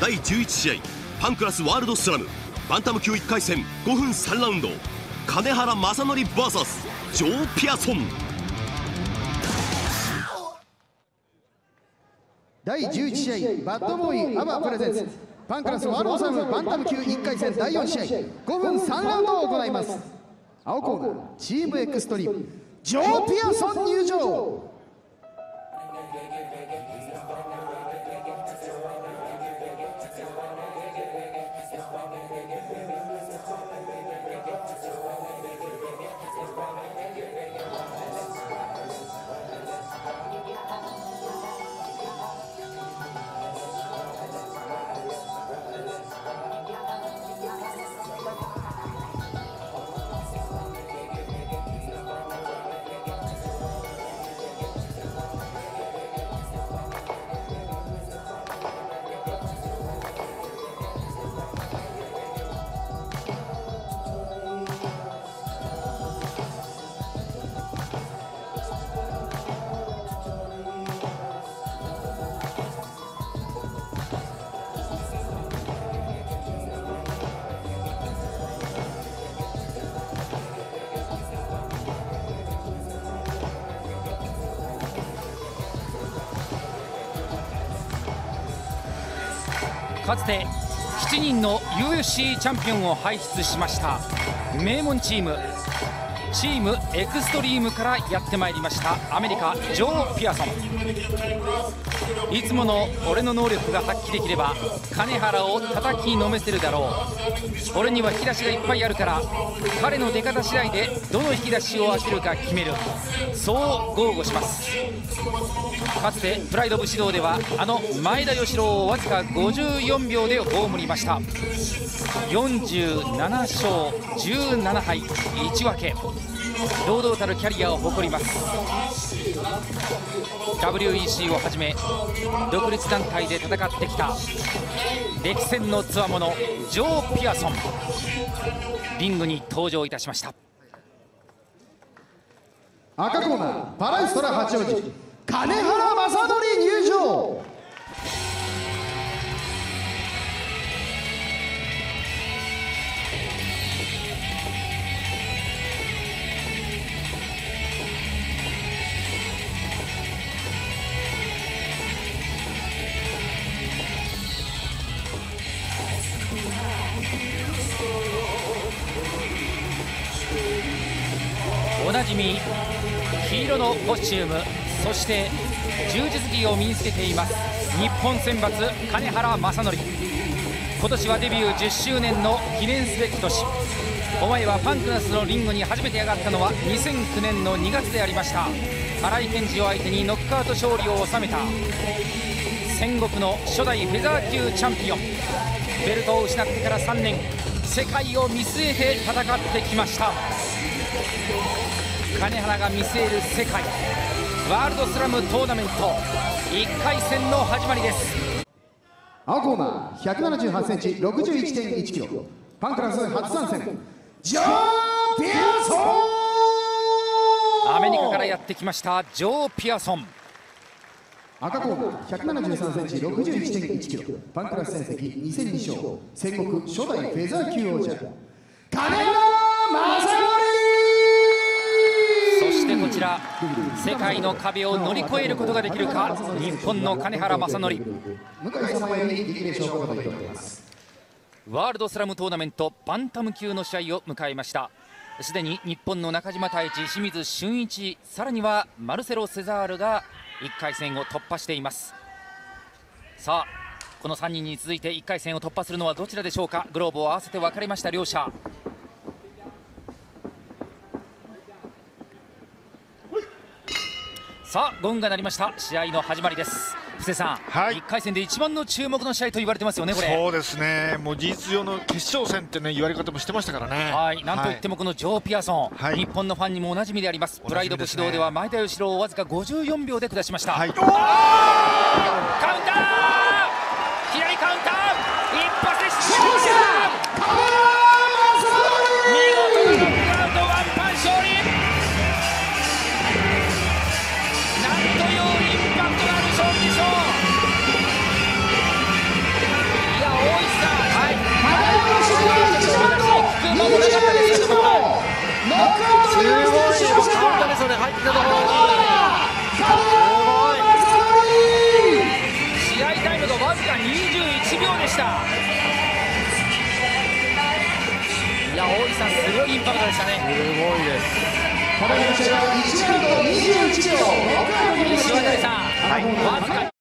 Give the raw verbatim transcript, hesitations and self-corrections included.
だいじゅういち試合パンクラスワールドスラムバンタム級いっかい戦ごふんさんラウンド、金原正則 ブイエス ジョー・ピアソン。 だいじゅういち試合バッドボーイアバプレゼンツパンクラスワールドスラムバンタム級いっかい戦だいよん試合ごふんさんラウンドを行います。青コーナーチームエクストリームジョー・ピアソン入場。 かつてしちにんの ユーエフシー チャンピオンを輩出しました名門チームチームエクストリームからやってまいりましたアメリカジョー・ピアソン。いつもの俺の能力が発揮できれば金原を叩きのめせるだろう。俺には引き出しがいっぱいあるから彼の出方次第でどの引き出しを開けるか決める、そう豪語します。かつてプライド武士道ではあの前田義郎をわずかごじゅうよんびょうで葬りました。よんじゅうななしょうじゅうななはいいち分け、堂々たるキャリアを誇ります。 ダブリューイーシー をはじめ独立団体で戦ってきた歴戦のつわものジョー・ピアソン、リングに登場いたしました。 赤コーナーパライストラ八王子金原正則入場。 おなじみ黄色のコスチューム、そして柔術着を身につけています日本選抜金原正則。今年はデビューじゅっしゅうねんの記念すべき年。お前はパンクラスのリングに初めて上がったのはにせんきゅうねんのにがつでありました。新井健治を相手にノックアウト勝利を収めた戦国の初代フェザー級チャンピオン。ベルトを失ってからさんねん、世界を見据えて戦ってきました。金原が見据える世界ワールドスラムトーナメントいっかい戦の始まりです。 青コーナーひゃくななじゅうはちセンチ ろくじゅういってんいちキロパンクラス初参戦ジョー・ピアソン。 アメリカからやってきましたジョー・ピアソン。 赤コーナーひゃくななじゅうさんセンチ ろくじゅういってんいちキロパンクラス戦績にせんにしょう戦国初代フェザー級王者金原正則。 そしてこちら世界の壁を乗り越えることができるか日本の金原正則。ワールドスラムトーナメントバンタム級の試合を迎えました。すでに日本の中島太一、清水俊一、さらにはマルセロ・セザールがいっかい戦を突破しています。さあこのさんにんに続いていっかい戦を突破するのはどちらでしょうか。グローブを合わせて分かれました両者。さあゴンが鳴りました。試合の始まりです。布施さん、はい、いっかい戦で一番の注目の試合と言われてますよね。これそうですね、もう事実上の決勝戦ってね言われ方もしてましたからね。 はい、なんといってもこのジョー・ピアソン、はい、日本のファンにもおなじみであります。プライド武士道では前田義郎をわずかごじゅうよんびょうで下しました。はい、カウンター左カウンター一発で勝利した見事なノックアウトワンパン勝利。なんというインパクトのある勝利でしょう。よウトで優勝しました。 カウントですよね、入ってたところに試合タイムがわずかにじゅういちびょうでした。いや、大井さん、すごいインパクトでしたね。 すごいです。 ただいま試合はいちラウンドにじゅういちびょう、 石渡さん、 はい、 わずか